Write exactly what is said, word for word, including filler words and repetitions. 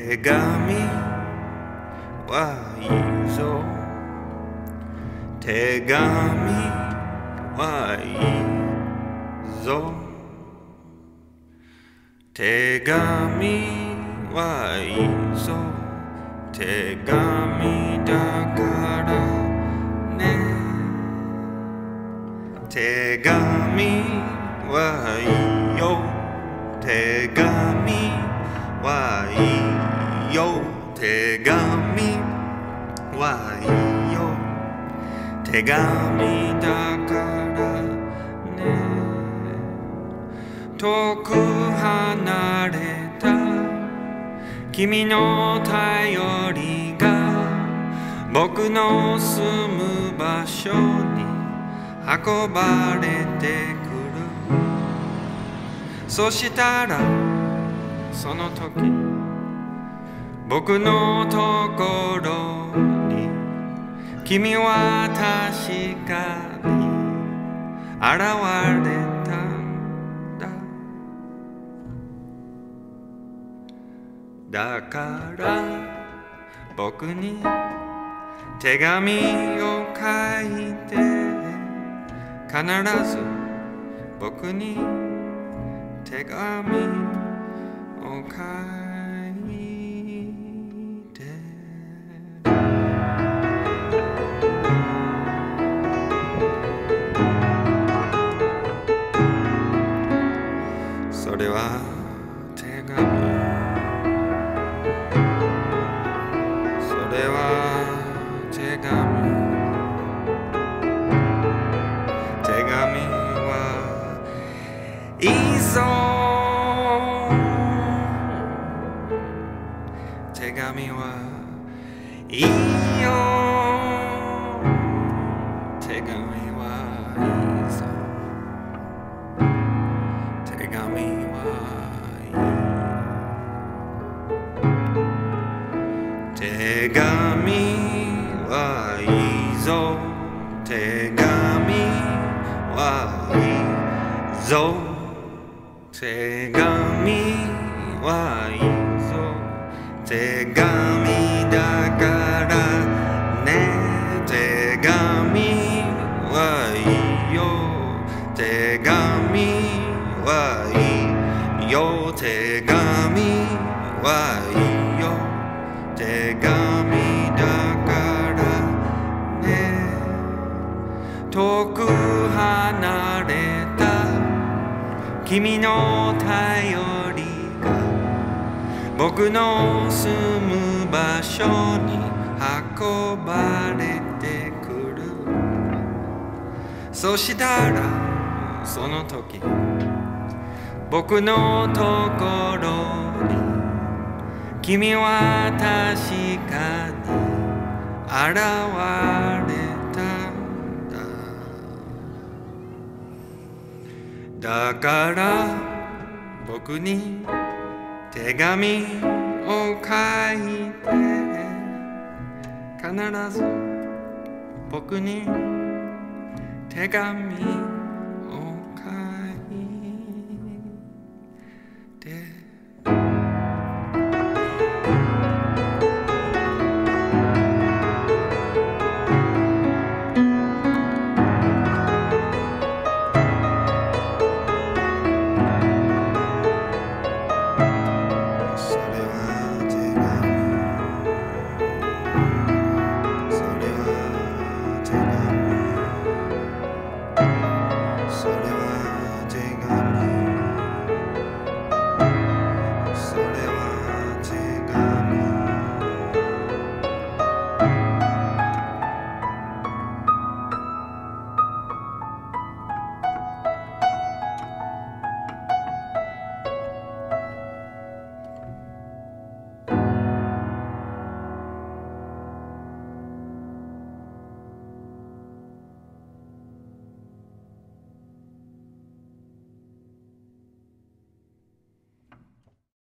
手紙はいいぞ手紙はいいぞ手紙はいいぞ手紙だからね手紙はいいよ手紙はいいよ手紙はいいよ手紙だからね遠く離れた君の頼りが僕の住む場所に運ばれてくるそしたらその時僕のところに君は確かに現れたんだだから僕に手紙を書いて必ず僕に手紙を書いてそれは手紙それは手紙手紙はいいぞ手紙はいいよ手紙はいいぞ手紙はいいよ手紙はいいぞ手紙はいいぞ手紙はいいぞ手紙だからね手紙はいいよ手紙はいいよ手紙はいいよ手紙だからね遠く離れた君の頼りが僕の住む場所に運ばれてくるそしたらその時僕のところに君は確かに現れたんだだから僕に手紙を書いて必ず僕に手紙